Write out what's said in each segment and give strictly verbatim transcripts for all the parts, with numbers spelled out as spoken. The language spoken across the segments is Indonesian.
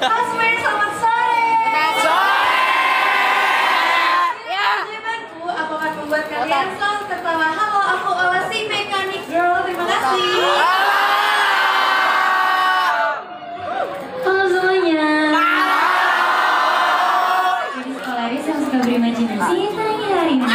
Hasmer, selamat sore. Selamat sore. Ya. Temanku, aku akan membuat kalian selalu tertawa. Halo, aku Ola si Mechanic Girl. Terima kasih. Halo semuanya. Jadi sekolaris yang suka berimajinasi, tanya hari ini.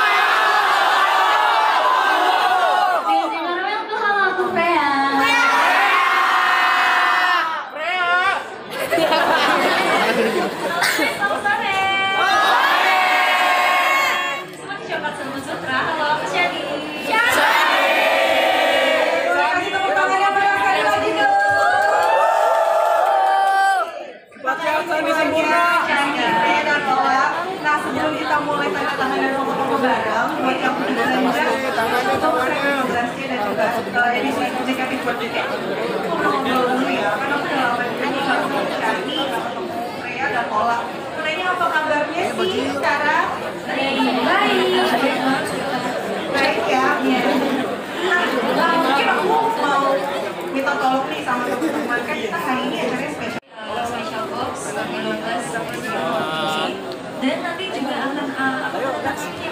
Apa kabarnya sih sekarang? Baik, baik ya. Nah, mungkin aku mau minta tolong nih sama teman-teman, kan kita hari ini acaranya spesial. Special box tanggal dua belas sampai sembilan belas. Dan nanti juga akan apa namanya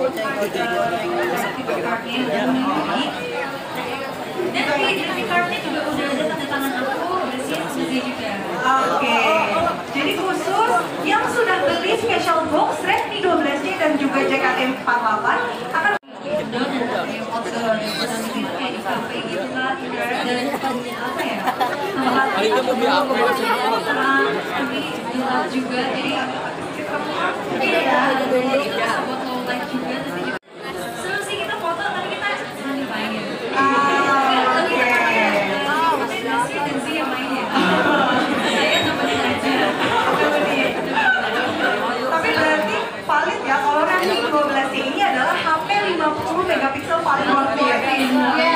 video cardnya dan ini. Dan di video cardnya juga udah ada tanda tangan aku, udah siap selesai juga. Oke, jadi khusus yang sudah beli special box Redmi dua belas C dan juga J K T empat puluh delapan akan dan yang foto kayak di kafe gitu kan, dan apa ya? Tapi gelap juga, jadi iya ya, jadi kita foto live juga nanti juga. Seru sih kita foto, tapi kita nanti main ya. Dan sih yang main ya. Saya nemenin aja. Tapi berarti valid ya, kalau Redmi dua belas C ini adalah H P lima puluh megapiksel paling worth it.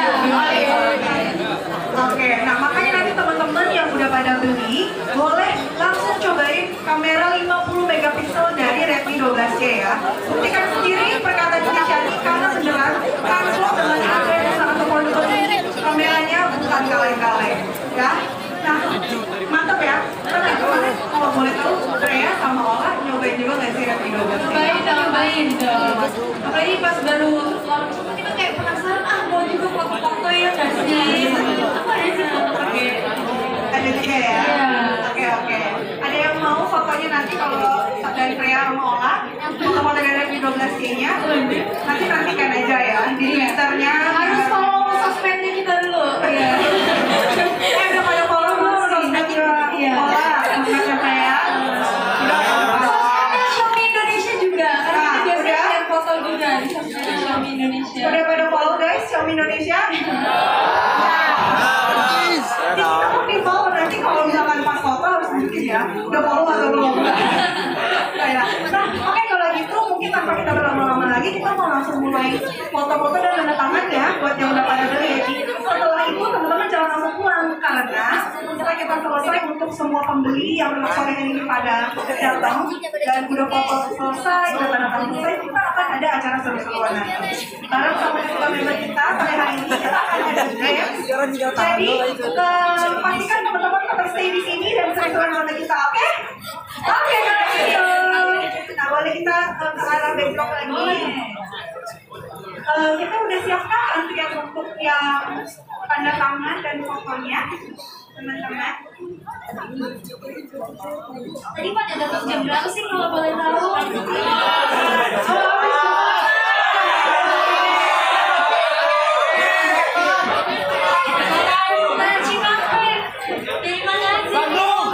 Oke, nah makanya nanti teman-teman yang udah pada beli boleh langsung cobain kamera lima puluh megapiksel dari Redmi dua belas C ya. Buktikan sendiri perkataan Cici Shani karena beneran kanclok dengan harga yang sangat affordable. Kameranya bukan kaleng-kaleng ya. Nah, mantap ya. Tapi kemarin kalau boleh tahu Freya sama Ola nyobain juga nggak sih Redmi dua belas C? Nyobain, nyobain dong. Apalagi pas baru launch itu kita kayak penasaran, ah mau juga foto-foto ya nggak sih? Apa ada sih foto pakai? Ada juga ya? Oke oke. Ada yang mau fotonya nanti kalau dari Freya sama Ola, foto-foto dari Redmi dua belas C-nya, nanti nantikan aja ya di Twitternya. Harus follow sosmednya kita dulu. Iya. Eh udah pada follow belum sosmednya Ola, sosmednya Freya? Sosmednya Xiaomi Indonesia juga, karena kita biasanya share foto juga di sosmednya Xiaomi Indonesia. Udah pada follow guys Xiaomi Indonesia? Kita mau di follow nanti kalau misalkan pas foto harus sedikit ya. Udah follow atau belum? Nah, oke kalau gitu mungkin tanpa kita berlama-lama lagi kita mau langsung mulai foto-foto dan tanda tangan ya buat yang udah pada beli. Setelah itu teman-teman jangan langsung pulang karena setelah kita selesai untuk semua pembeli yang sore ini pada datang dan udah foto selesai, udah tanda tangan selesai, kita akan ada acara seru-seruan nanti. Bareng sama ketua member kita pada hari ini kita akan ada games. Jadi uh, pastikan teman-teman tetap stay di sini dan seru-seruan sama kita, oke? Okay? Oke, okay, nah boleh kita uh, ke arah backdrop lagi. Uh, kita udah siapkan antrian untuk yang tanda tangan dan fotonya, teman-teman. Tadi pada datang jam berapa sih kalau boleh tahu? Dari mana sih? Bandung.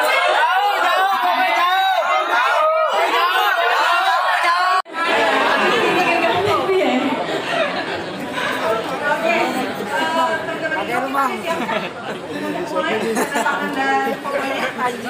Mulai tangan dan fotonya.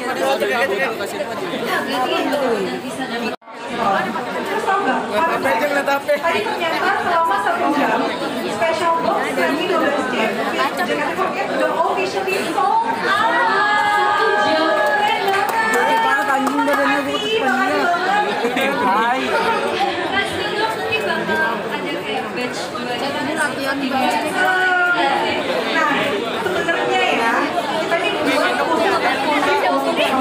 Terus tau gak? Tadi ternyata selama satu jam special box Redmi dua belas C dengan paket udah officially sold out. Keren banget. Anjing badannya gue kepanjang. Hai. Pasti dong nanti bakal ada kayak badge juga. Jadi latihan di Nah, sebenarnya ya kita ini buat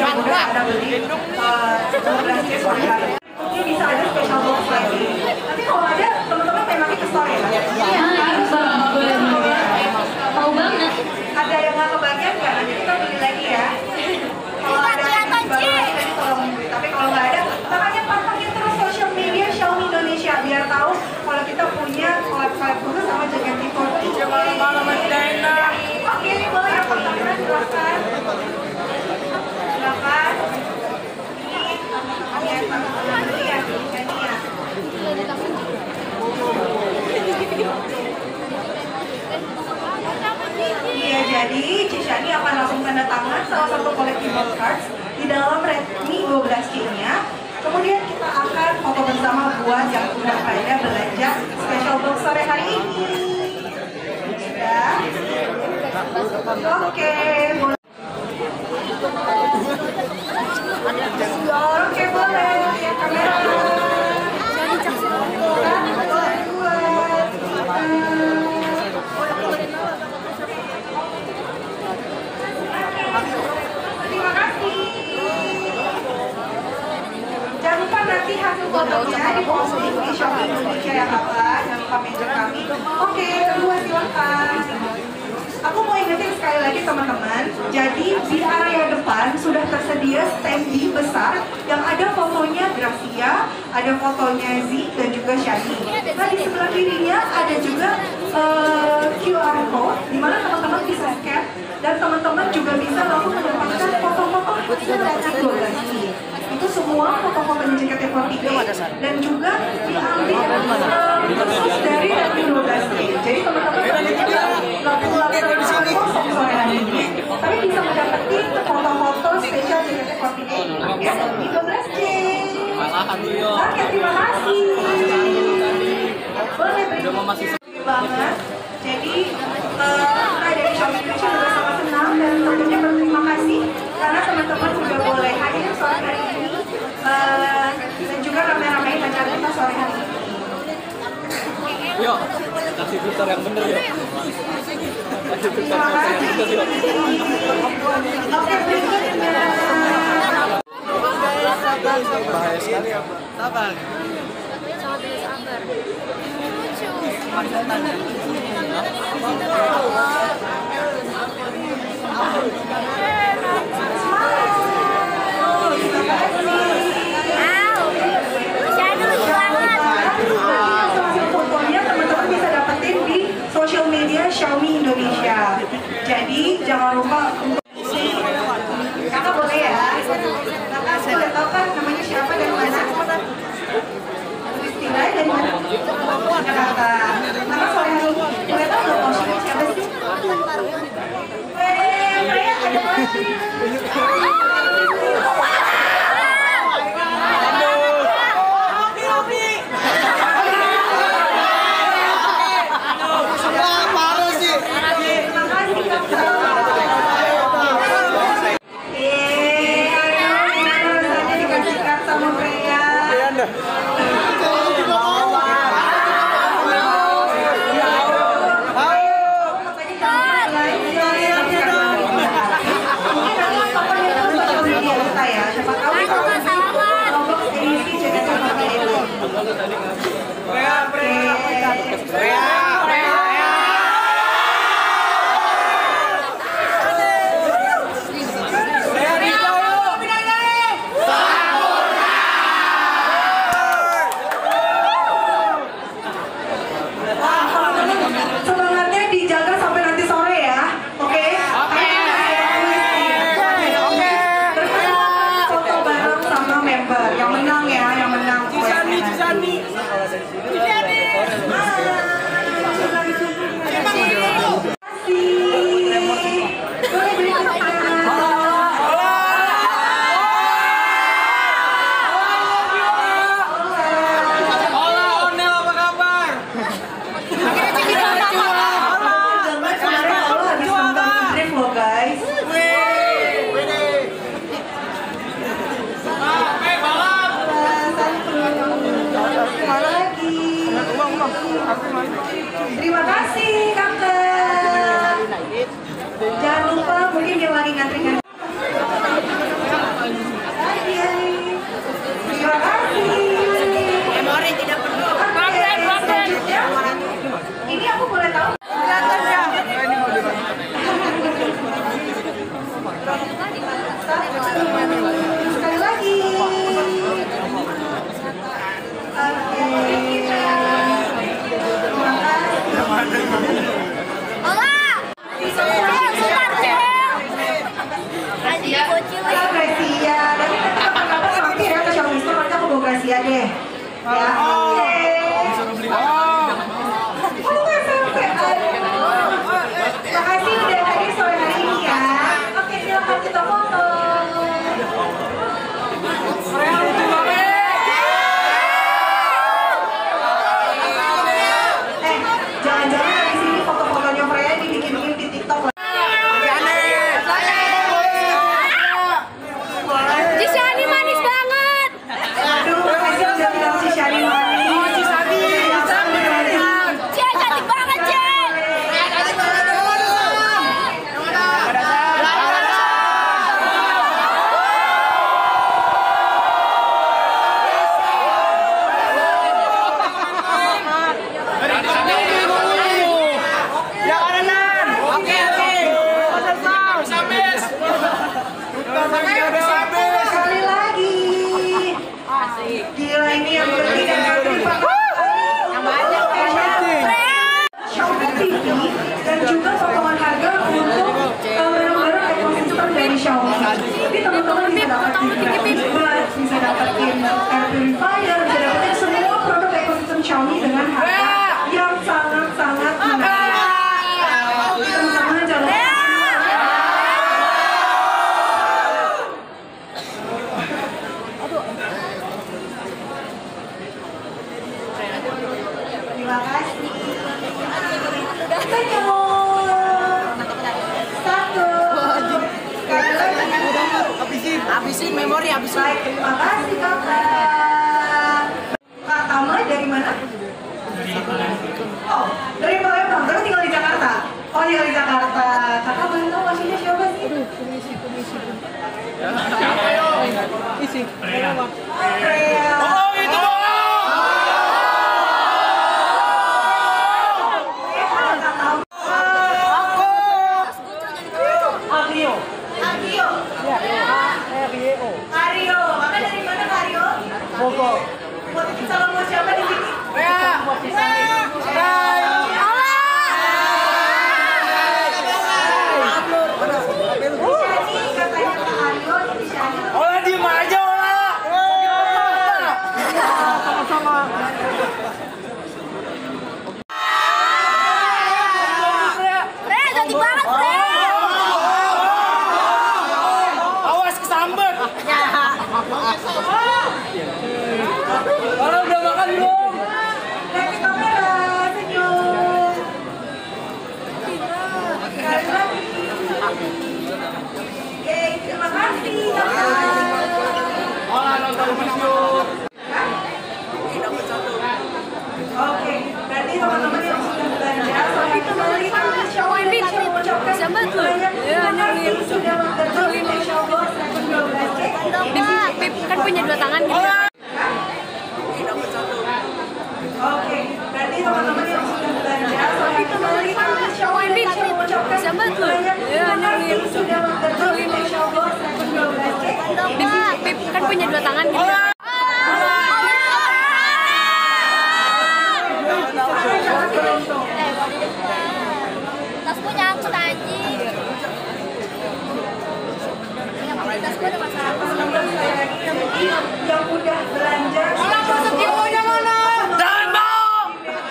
yang udah ada beli dua belas C sore hari. Mungkin bisa ada special box lagi. Nanti kalau ada teman-teman temanya ke store ya. Iya, tahu banget. Ada yang nggak kebagian nggak? Nanti kita beli lagi ya. Kalau ada yang baru lagi nanti tolong beli. Tapi kalau nggak ada, makanya pantengin terus social media Xiaomi Indonesia biar tahu kalau kita punya collab-collab khusus sama J K T empat puluh. Malam-malam enak. Oke, boleh yang pertama silakan. Silakan. Ini ya, sama-sama dulu ya, ini ya. Iya, jadi Cishani akan langsung tanda tangan salah satu collectible cards di dalam Redmi dua belas C-nya. Kemudian kita akan foto bersama buat yang sudah pada belanja special box sore hari ini. Sudah? Oke, boleh. Oke, boleh. Ya, kamera. Terima kasih. Jangan lupa nanti hasil fotonya diposting di Xiaomi Indonesia ya Kakak. Jangan lupa mention kami. Oke, kedua silakan. Aku mau ingetin sekali lagi teman-teman. Jadi di area depan sudah tersedia standee besar yang ada fotonya Gracia, ada fotonya Z dan juga Shani. Nah di sebelah kirinya ada juga uh, Q R code di mana teman-teman bisa scan dan teman-teman juga bisa langsung mendapatkan foto-foto hasil Redmi dua belas C. Itu semua foto-fotonya J K T empat puluh dan juga diambil uh, khusus dari Redmi dua belas C. Jadi teman-teman bisa langsung kosong sore hari ini, tapi bisa mendapatkan foto-foto spesial J K T empat puluh ya, Redmi dua belas C. Oke, terima kasih. Boleh beri banget. Jadi kita dari Xiaomi Indonesia juga sangat senang dan tentunya berterima kasih karena teman-teman sudah boleh hadir sore hari ini uh, dan juga ramai-ramai acara kita sore hari ini. Yuk, kasih filter yang bener yuk. Kasih filter Terima kasih. yang bener yuk. Oke, berikutnya. Bahaya sekali ya, sabar. Sabar. Fotonya teman-teman bisa dapetin di social media Xiaomi Indonesia. Jadi jangan lupa untuk kakak boleh ya. Kakak boleh tahu kan namanya siapa dan mana? Kristina dan mana? Kakak. Kakak sore hari ini boleh tahu nggak posisinya siapa sih? Eh, Freya ada lagi. Terima kasih kakak. Jangan lupa mungkin yang lagi ngantri-ngantri. Ya, oke. Oh, nggak sampai. Aduh. Makasih udah hadir sore hari ini ya. Oke, silakan kita foto. Eh, jangan-jangan habis ini foto-fotonya Freya dibikin-bikin di TikTok lah. Cisyani manis banget. Aduh, makasih udah bilang si Shani manis. Cie, cantik banget, Cie. Sekali lagi. Gila ini yang bertiga kali Xiaomi T V dan juga potongan harga untuk barang-barang ekosistem dari Xiaomi. Jadi teman-teman bisa dapetin earbuds, bisa dapetin air purifier, bisa dapetin semua produk ekosistem Xiaomi dengan harga yang sangat-sangat murah. Teman-teman jangan lupa. Terima kasih. Senyum. Satu. Sekali lagi. Habisin, habisin memori, habisin. Baik, terima kasih kakak. Kak Tama dari mana? Oh, dari Palembang. Terus tinggal di Jakarta. Oh, tinggal di Jakarta. Kakak boleh tahu maksudnya siapa sih? Isi. Freya. Oh, itu doang. Agio. Agio. R Y O. Aryo. Kakak dari mana Kak Aryo? Bogor. Mau titip salam buat siapa di sini? Shani katanya Kak Aryo, jadi Shani. Olah diem aja, Olah. Sama-sama. Freya, cantik banget, Freya. Awas kesambet. Orang udah makan belum? Lihat ke kamera, senyum. Sekali lagi. Yeay, terima kasih kakak. Olah nonton video. Oke, berarti teman-teman yang sudah belanja sampai kembali ke Xiaomi dan mengucapkan banyak terima kasih sudah membantu Xiaomi Second dua belas K. Bip, Bip, kan punya dua tangan gitu. Oke, berarti teman-teman yang sudah belanja sampai kembali ke Xiaomi dan mengucapkan banyak terima kasih sudah membantu Xiaomi Second dua belas K. Bip, Bip, kan punya dua tangan gitu. Tas punya aku anjing. Tas gue ada masalah. Yang udah belanja Videonya mana? Jangan mau.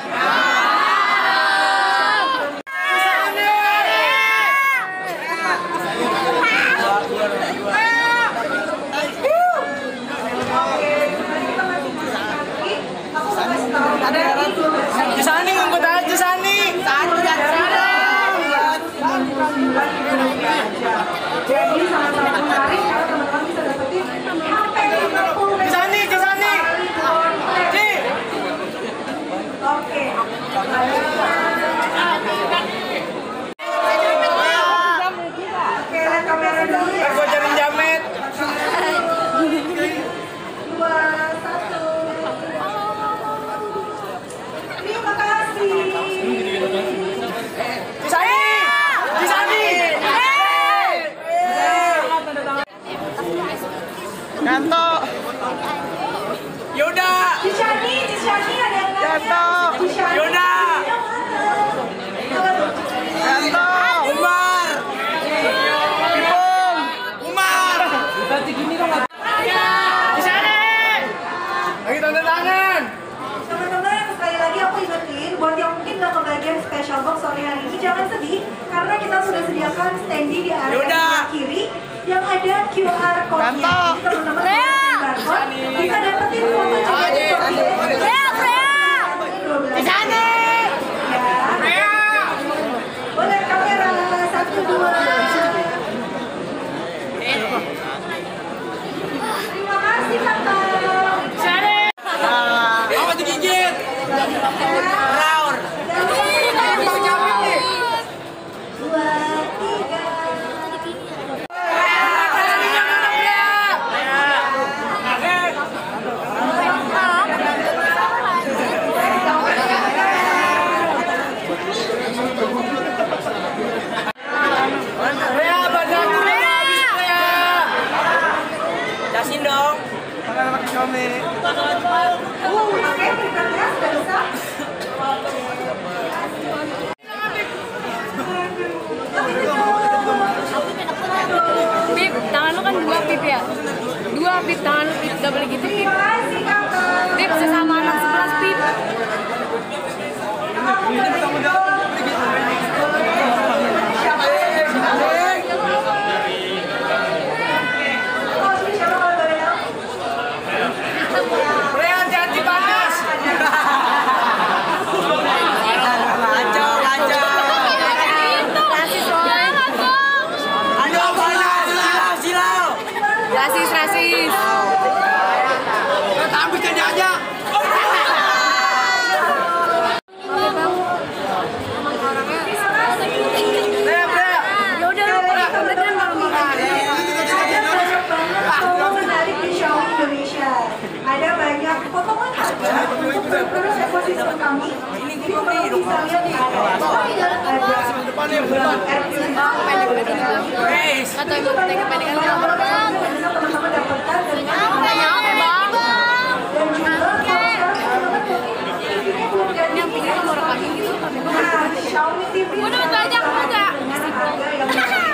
Cisani ngikut aja Cisani. Jadi sangat-sangat menarik karena teman-teman bisa dapetin sampai lima puluh Cisani, Cisani. Ci. Oke. Oke, lihat kamera dulu ya. Gua cari jamet. Dua, satu. Terima kasih. Cisani. Cisani. Kanto. Yoda. Cisani, Cisani ada yang nanya. Kanto. Cisani. Yoda. Kanto. Umar. Ipung. Umar. Kita gini dong. Cisani. Lagi tanda tangan. Q R code-nya. Teman-teman bisa dapetin foto juga di Freya, Freya. di sana. Ya. Boleh kamera satu dua. Terima kasih kakak. Apa digigit? Raur. Dua, tiga. Rea, badan gue habis Rea. Jasin dong. Pakai pakai kami. Uh, oke, berikutnya sudah bisa. Pip, tangan lu kan dua Pip ya? Dua Pip, tangan lu Pip, gak boleh gitu Pip. Terima kasih kakak. Pip, sesama anak sekelas Pip. Rea, jangan panas. Lancar, lancar. Rasis, jangan dong. Ayo panas, silau, silau. Rasis, rasis. Kita ambil jadi aja. Rea, Rea. Ya udah lu beneran kalau makan. Foto menarik di Xiaomi Indonesia. Ada banyak potongan harga untuk berterus ekosistem kami. Jadi kalau bisa lihat di Guys. Atau ibu kita kependekan gambar bang. teman-teman dapatkan dan Tanya apa bang? dan juga kalau sekarang teman-teman ini belum ganti. Yang pikir mau rekamin gitu tapi gue Nah, Xiaomi T V Udah banyak enggak? dengan harga yang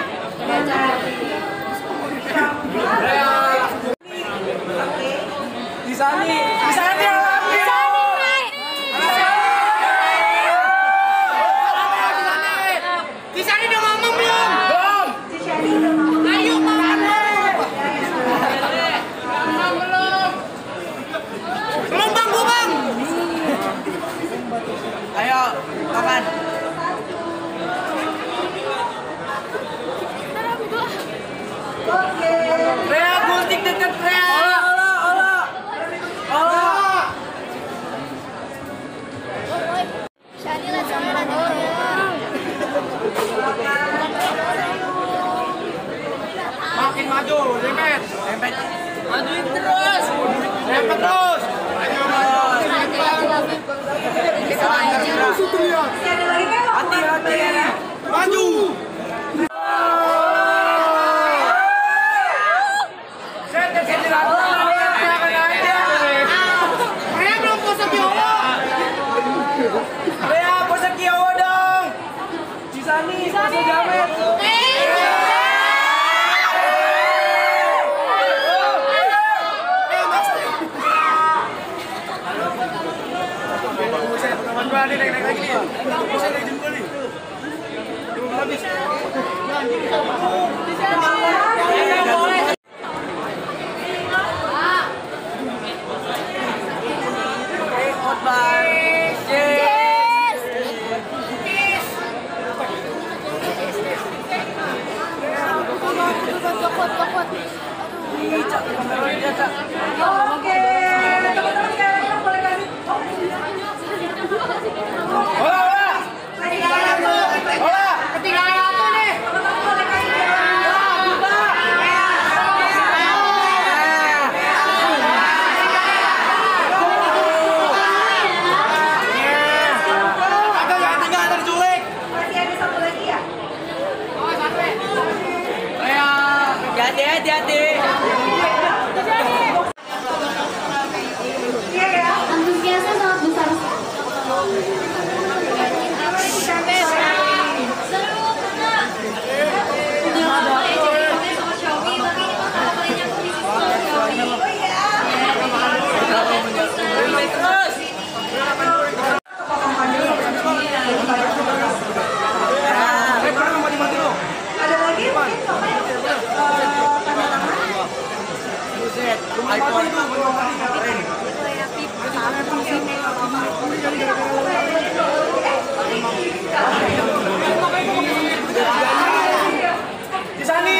Di sana, di sana alami. Di sana udah ngomong belum? Belum. Ayo makan. Belum bang, gua bang. Ayo makan. Oke. Rea, gunting deket Rea. Olah, olah, olah. Olah. Shani lah, Shani lah. Makin maju, lempet. Lempet. Majuin terus. Lempet terus. Masih ada lagi kan? Hati-hati. Maju. Saya jadi lalu. Rea belum pose Kiowo. Rea pose Kiowo dong. Cisani, pose Jamet. Teman gua nih naik-naik lagi nih. Bisa naik jempol nih. Belum habis. Oke, teman-teman sekarang kita boleh kasih. Olah, olah. Ketinggalan tuh. Olah, ketinggalan satu nih. Teman-teman boleh kasih jalan. iPhone itu keren. Di sana.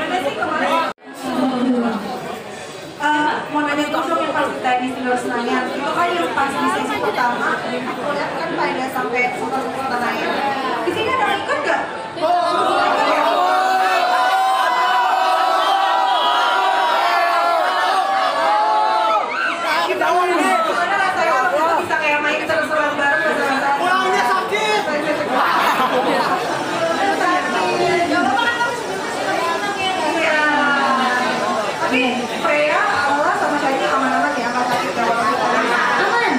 Uh, mau nanya dulu yang pas tadi tidur Senayan itu kan yang pas di sesi pertama aku lihat kan pada sampai foto-foto Senayan di sini ada ikut nggak? Gimana rasanya waktu itu bisa kayak main seru-seruan bareng bersama? Pulangnya sakit. Iya. Tapi Freya, Aula sama Shani aman-aman ya nggak sakit ya waktu itu? Aman.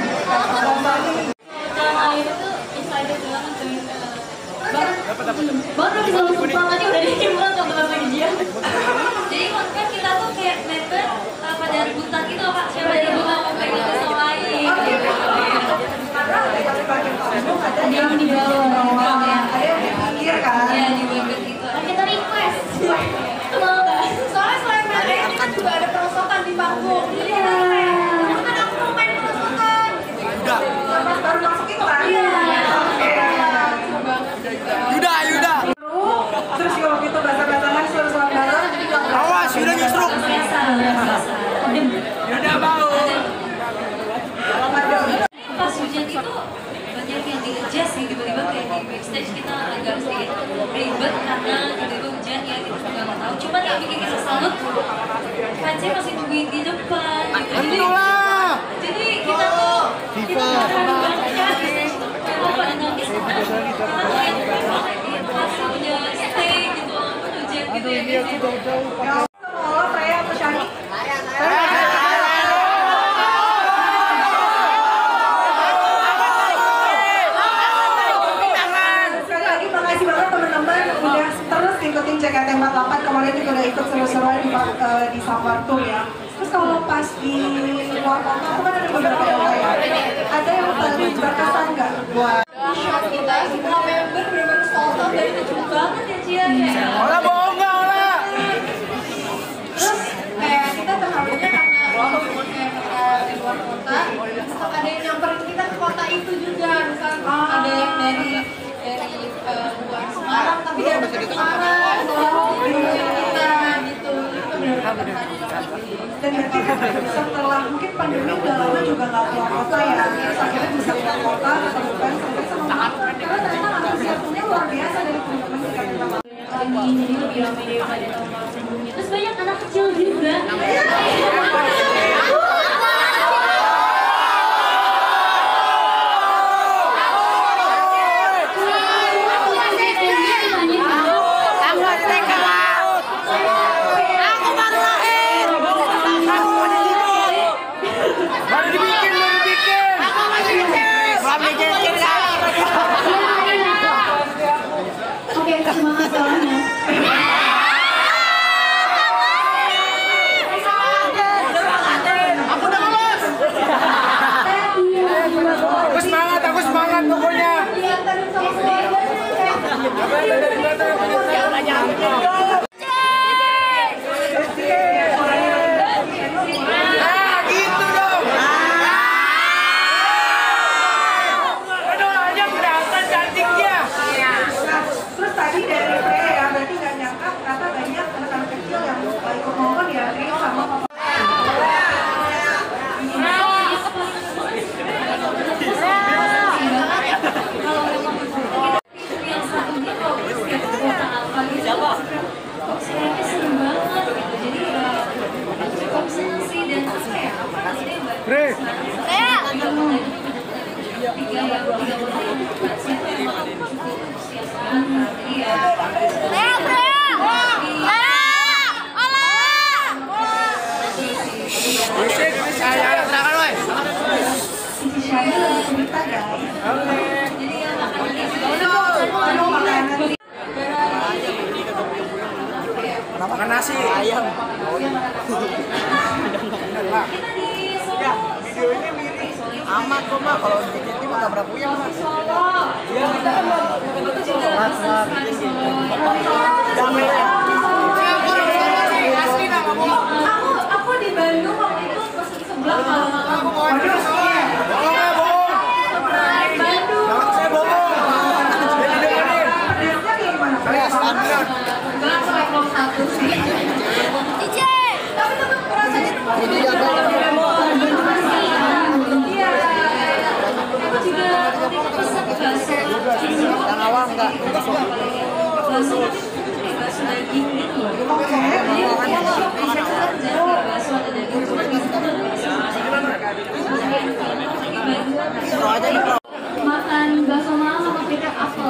Baru bisa langsung pulang aja udah dihimbau sama teman dia. Jadi kan kita tuh kayak member uh, pada rebutan gitu Pak, siapa yang mau pegang kesel lain. Karena ada bagian kamu ada Yang di bawah. ada yang di pinggir kan? Ya di bagian gitu. Kan kita request. Mau nggak? Soalnya selain main ini kan juga ada perosotan di panggung. Jadi kita kayak, kan aku mau main perosotan. Udah. Pas baru masuk itu kan? Iya. Oke. Yuda, Yuda. Terus kalau gitu basah-basahan seru-seruan bareng. Awas, Yuda nyusruk. Biasa, biasa. Yuda bau. Pas hujan itu banyak yang di-adjust sih, tiba-tiba kayak di backstage kita agak sedikit ribet karena tiba-tiba hujan ya kita juga nggak tahu. Cuma yang bikin kita salut, fansnya masih nungguin di depan. Jadi, jadi kita tuh kita marah banget kan di stage tuh. Kalau pada nangis kita ngeliat banget pas udah stay gitu, hujan gitu ya biasanya. Ya, mau Freya atau Shani? Sekali lagi makasih banget teman-teman udah terus ikutin C K T empat puluh delapan, kemarin juga udah ikut seru-seruan di, uh, di Summer Tour ya. Terus kalau pas di luar kota, aku kan ada beberapa yang lain. Ada yang paling berkesan nggak buat Shot kita semua member benar-benar sold out dan lucu banget ya Cia ya. Olah bohong nggak, Olah? Terus kayak kita terharunya karena walaupun kayak kita di luar kota, tetap ada yang nyamperin kita ke kota itu juga. Misal ada yang dari dari uh, bukan Semarang tapi dia ada ke Semarang, selalu kita gitu. Itu benar-benar terharu. dan berarti kan setelah mungkin pandemi udah lama juga nggak keluar kota ya, terus akhirnya bisa keluar kota ketemu fans sampai sama mama karena ternyata antusiasmenya luar biasa dari teman-teman di K T empat puluh delapan. Lagi jadi lebih ramai daripada tahun-tahun sebelumnya. Terus banyak anak kecil juga. Baru dibikin, baru dibikin. Baru dibikin lah. Oke, semangat soalnya. Aku udah lulus. Aku semangat, aku semangat pokoknya. Nah, gitu dong. Aduh, aja kelihatan cantiknya. Terus tadi dari Freya ya, berarti nggak nyangka ternyata banyak anak-anak kecil yang ikut nonton ya, Trio sama Papa. Bre. Musik, saya silakan woi. Si Shani lagi cerita guys. Aduh, makanan. Makan nasi ayam. Ya, video ini mirip amat kok Mak, kalau di T V mah nggak pernah punya Mas. Ya, kita kan Mas, Mas, Aku aku di Bandung waktu Bakso tapi kayak bakso daging gitu loh. Oke. Jadi kayak shop bisa aja kayak bakso ada daging cuma di situ ada bakso. Pro aja nih pro. Makan bakso malam sama pita apel.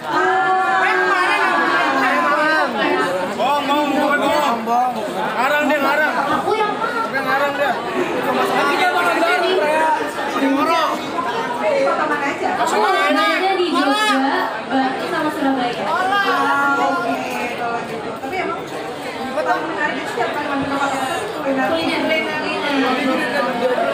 Bong, bong, bukan bong. Bong. Ngarang dia, ngarang. Aku yang mahal. Dia ngarang dia. Tapi dia mau nonton. Ngorok. Di kota mana aja? Nah, ada di Jogja, Batu sama Surabaya. Ah, oke. Kalau gitu. Tapi emang buat yang menarik itu setiap kali mampir ke kota itu kuliner. Kuliner, kuliner, kuliner.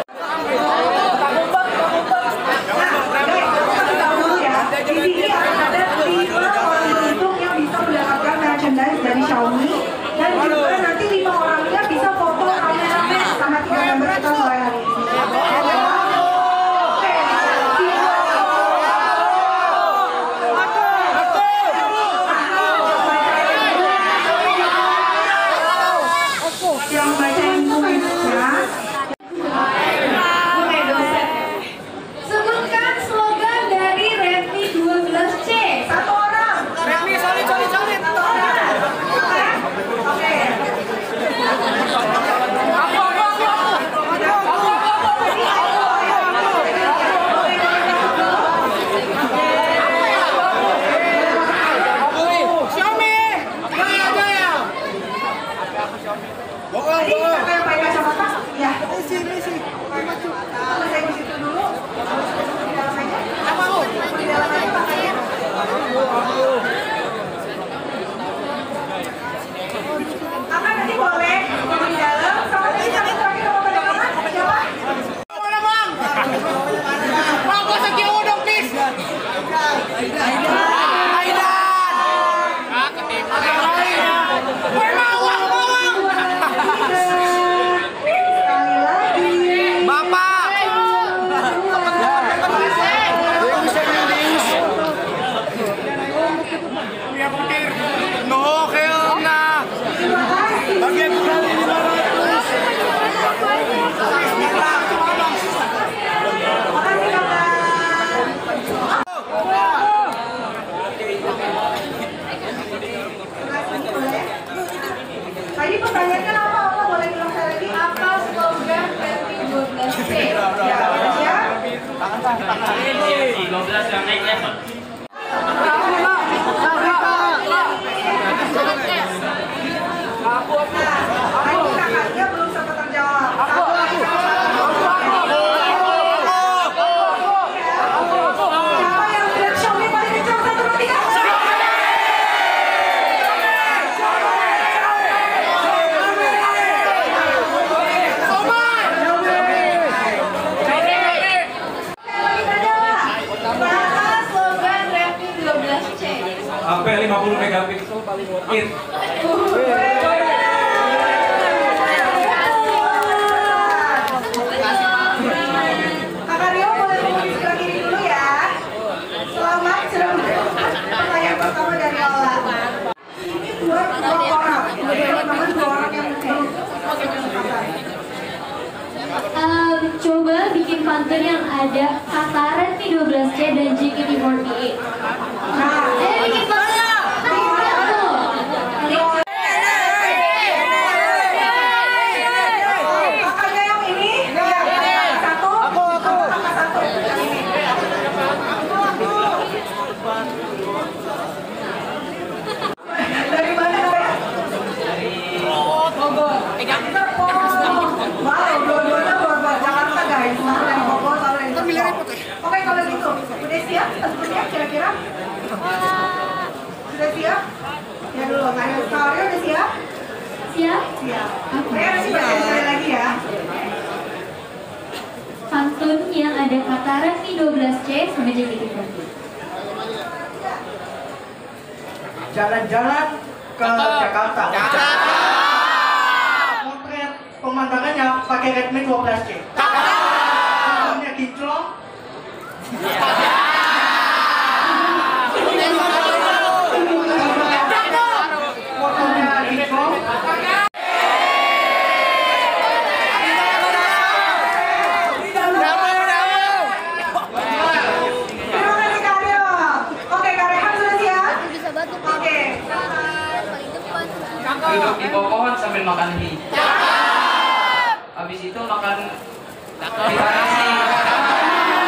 Di sini akan ada lima orang beruntung yang bisa mendapatkan merchandise dari Xiaomi dan juga nanti lima orangnya bisa foto rame-rame sama tiga member kita sore hari ini. Yang bacain tulisnya. Sebutkan slogan dari Redmi dua belas C. Satu orang. Remi solid solid solid. Satu orang. Oke. Oke. Bohong, Jadi bohong. siapa yang pakai kacamata? Ya. Selesai di situ dulu. Di dalam aja. Di dalam aja pakainya. Akan nanti boleh di dalam. Sama tadi sampai terakhir sama pada kapan? Siapa? Bang, gua sakit udah please. Aidan. Ah, ketipu. Mawang, mawang. Sekali lagi. Bapak. No, hell nah. Terima kasih. Bagian kurang lima ratus. Makasih kakak. Tadi pertanyaannya apa? Apa boleh bilang saya lagi? Apa slogan Redmi dua belas C? Ya, udah siap? dua belas yang naik level. Nah, tadi kakaknya belum sempat terjawab. Satu lagi. Siapa yang lihat Xiaomi paling kencang? Satu, dua, tiga. Lagi terjawab. Apa slogan Redmi dua belas C? H P lima puluh megapiksel paling worth it. Kakak Rio boleh tunggu di sebelah kiri dulu ya. Selamat sudah menjawab pertanyaan pertama dari Ola. Ini buat dua orang, teman-teman dua orang yang beruntung. Um, coba bikin pantun yang ada kata Redmi dua belas C dan J K T empat delapan. Nah, Eh, bikin pantun. kakaknya yang ini, yang satu, aku, aku, kakak satu. Ini. Dari mana kalian? Wow, dua-duanya luar Jakarta guys. Satu dari Bogor, satu dari Depok. Oke, kalau gitu, udah siap tentunya kira-kira? Sudah siap? Ya dulu, Kak Rio udah siap? Siap? Siap. Saya masih baca sekali lagi ya. Pantun yang ada kata Redmi dua belas C sama J K T empat delapan. Jalan-jalan ke Jakarta. Potret pemandangannya pakai Redmi dua belas C. Fotonya kinclong. Fotonya kinclong. Terima kasih Kak Rio. Oke, Kak Rehan sudah siap? Duduk di bawah pohon sambil makan mie. Habis itu makan pita nasi.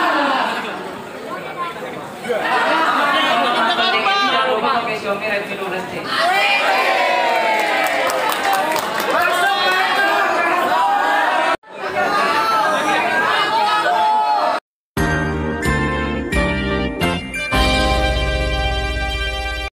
Penting itu jangan lupa pakai Xiaomi Redmi dua